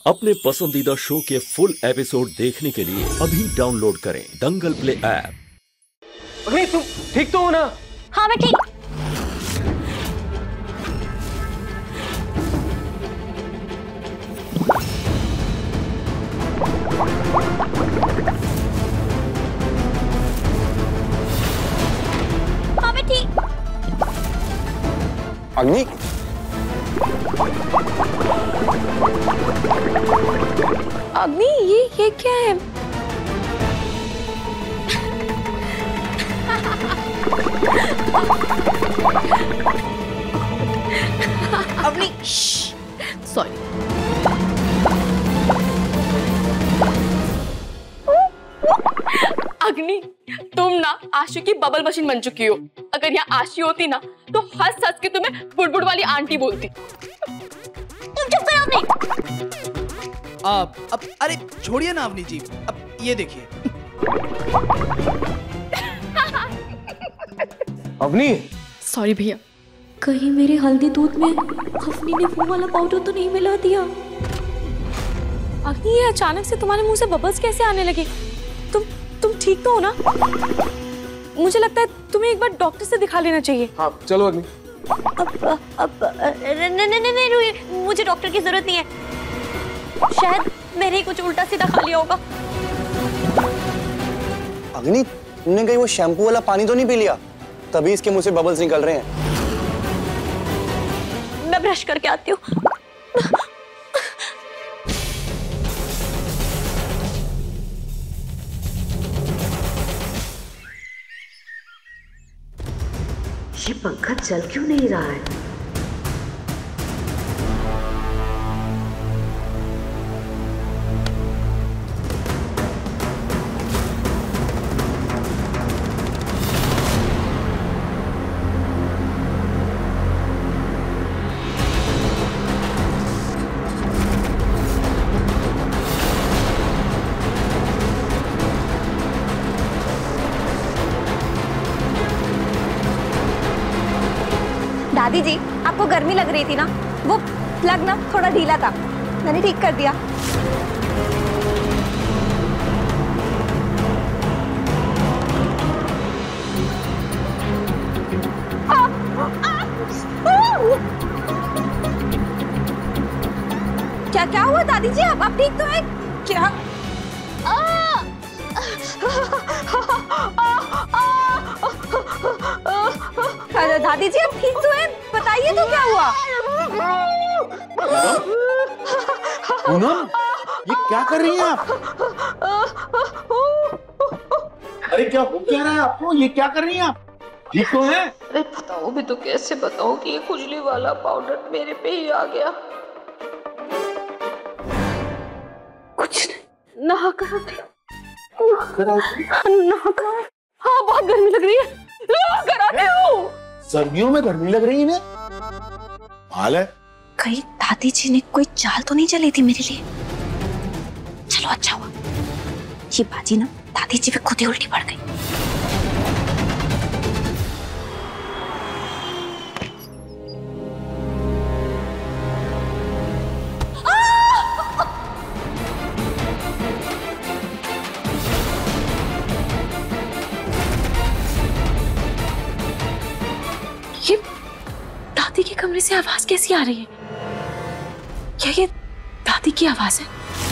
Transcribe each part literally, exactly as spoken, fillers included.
अपने पसंदीदा शो के फुल एपिसोड देखने के लिए अभी डाउनलोड करें दंगल प्ले ऐप। अग्नि, तुम ठीक तो हो ना? हाँ मैं ठीक। हाँ मैं ठीक। अग्नि, अग्नि ये ये क्या है? अग्नि सॉरी। अग्नि, तुम ना आशी की बबल मशीन बन चुकी हो। अगर यहाँ आशी होती ना तो हंस हंस के तुम्हें बुड़बुड़ वाली आंटी बोलती। तुम चुप करो अग्नि। अब अब अरे छोड़िए ना अवनी जी, अब ये देखिए। अग्नि, सॉरी भैया। कहीं मेरे हल्दी दूध में अवनी ने वो वाला पाउडर तो नहीं मिला दिया? अग्नि, ये अचानक से तुम्हारे मुंह से बबल्स कैसे आने लगे? तुम तुम ठीक तो हो ना? मुझे लगता है तुम्हें एक बार डॉक्टर से दिखा लेना चाहिए। हाँ चलो अग्नि। अब अब नहीं नहीं नहीं नहीं, मुझे डॉक्टर की जरूरत नहीं है। शायद मैंने ही कुछ उल्टा सीधा खा लिया होगा। अग्नि, तुमने कहीं वो शैम्पू वाला पानी तो नहीं पी लिया? तभी इसके मुंह से बबल्स निकल रहे हैं। मैं ब्रश करके आती हूँ। ये पंखा चल क्यों नहीं रहा है? दादी जी, आपको गर्मी लग रही थी ना, वो प्लग ना थोड़ा ढीला था, मैंने ठीक कर दिया। आ, आ, आ, क्या क्या हुआ दादी जी? आप आप ठीक तो हैं क्या? दादी जी आप ठीक तो हैं? बताइए तो क्या हुआ? पूनम, ये क्या कर रही हैं आप? अरे क्या हो क्या रहा है आपको? ये क्या कर रही हैं आप? ठीक तो हैं? अरे बताओ भी तो, कैसे बताऊं कि ये खुजली वाला पाउडर मेरे पे ही आ गया। कुछ नहीं, नहा कर आती हूँ। नहा कर। हाँ बहुत गर्मी लग रही है, नहा कर आती हूँ। सर्दियों में गर्मी लग रही है? हाल है कहीं दादी जी ने कोई चाल तो नहीं चली थी मेरे लिए? चलो अच्छा हुआ, ये बाजी ना दादी जी पे खुद ही उल्टी पड़ गई। ये दादी के कमरे से आवाज कैसी आ रही है? क्या ये दादी की आवाज है?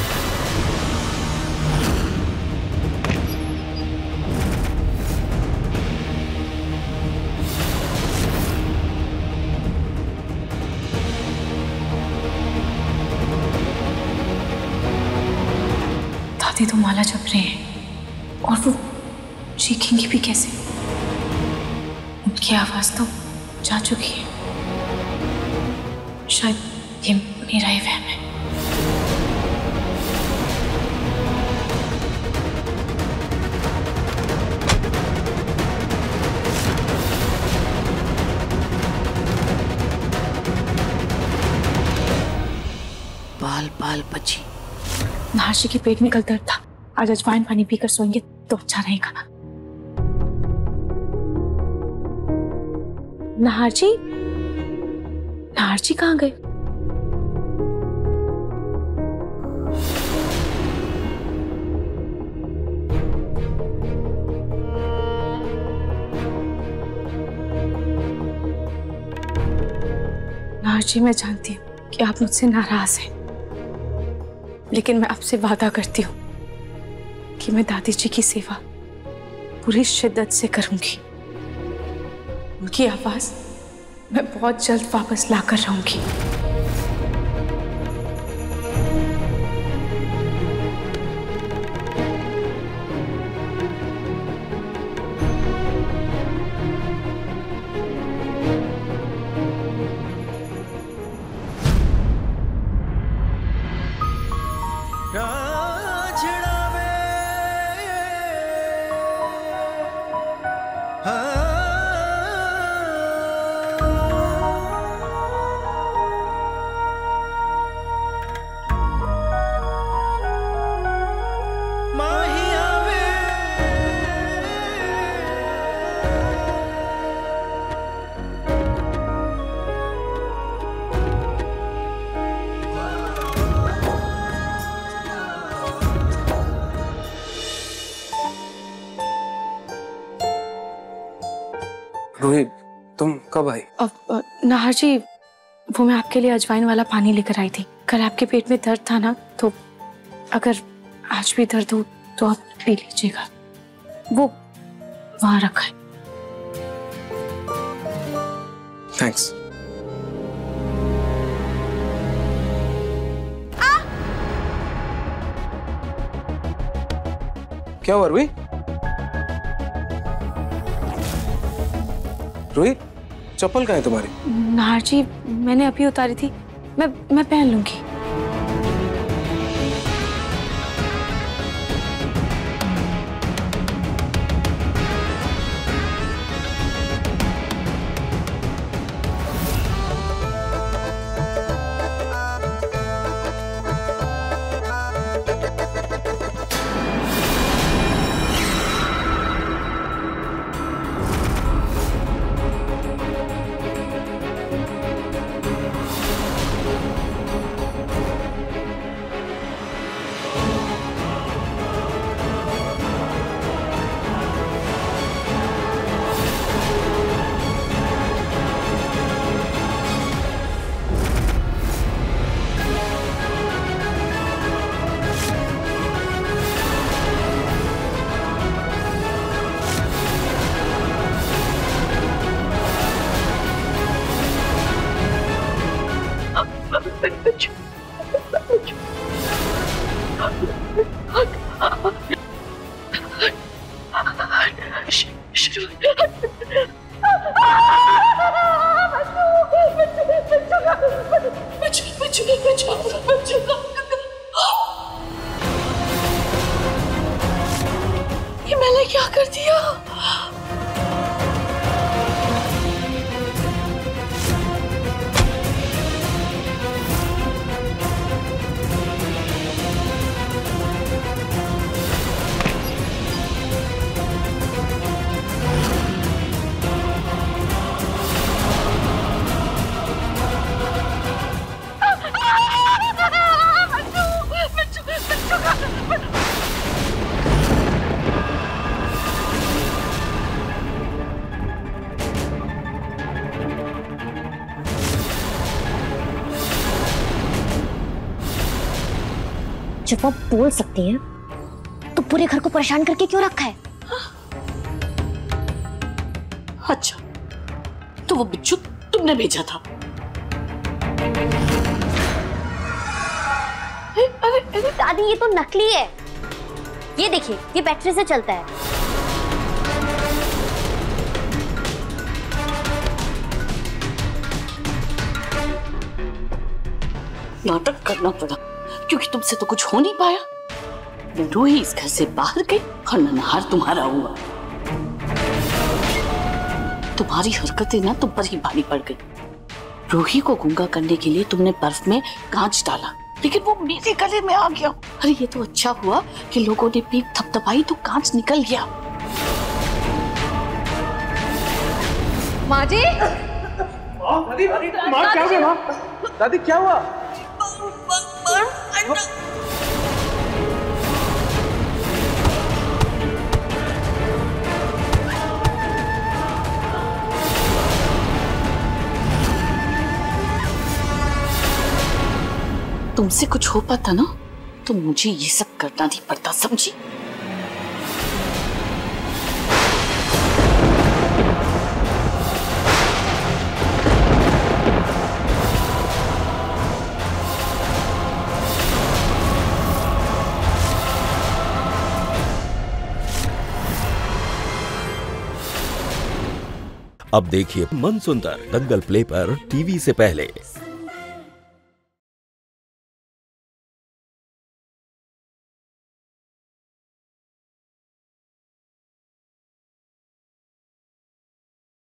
दादी तो माला जप रहे हैं और वो चीखेंगी भी कैसे? उनकी आवाज तो जा चुकी है। शायद ये मेरा ही वहम है। बाल बाल बची। नाशी के पेट में कल दर्द था, आज अजवाइन पानी पीकर सोएंगे तो अच्छा रहेगा। नाहर जी, नाहर जी कहाँ गए? जी मैं जानती हूँ कि आप मुझसे नाराज हैं, लेकिन मैं आपसे वादा करती हूँ कि मैं दादी जी की सेवा पूरी शिद्दत से करूंगी। उनकी आवाज मैं बहुत जल्द वापस ला कर रहूंगी। रोहित, तुम कब आई? अब नाहर जी, वो मैं आपके लिए अजवाइन वाला पानी लेकर आई थी। कल आपके पेट में दर्द था ना, तो अगर आज भी दर्द हो तो आप पी लीजिएगा, वो वहां रखा है। थैंक्स। क्या हुआ रोहित? रोहित, चप्पल कहाँ है तुम्हारी? नाहर जी, मैंने अभी उतारी थी, मैं मैं पहन लूंगी। ये मैंने क्या कर दिया? जब आप बोल सकती हैं तो पूरे घर को परेशान करके क्यों रखा है? अच्छा, तो वो बिच्छू तुमने भेजा था? अरे अरे दादी, ये तो नकली है। ये देखिए, ये बैटरी से चलता है। नाटक करना पड़ा क्योंकि तुमसे तो कुछ हो नहीं पाया। न रूही इस घर से बाहर गई और न नहार तुम्हारा हुआ। तुम्हारी हरकतें ना तुम पर ही भारी पड़ गई। रूही को गूंगा करने के लिए तुमने बर्फ में कांच डाला, लेकिन वो मेरे गले में आ गया। अरे ये तो अच्छा हुआ कि लोगों ने पीठ थपथपाई तो कांच निकल गया। माँ जी, दादी, माँ क्या हुआ? माँ, दादी क्या हुआ? तुमसे कुछ हो पाता ना तो मुझे ये सब करना नहीं पड़ता, समझी? अब देखिए मन सुंदर दंगल प्ले पर टीवी से पहले।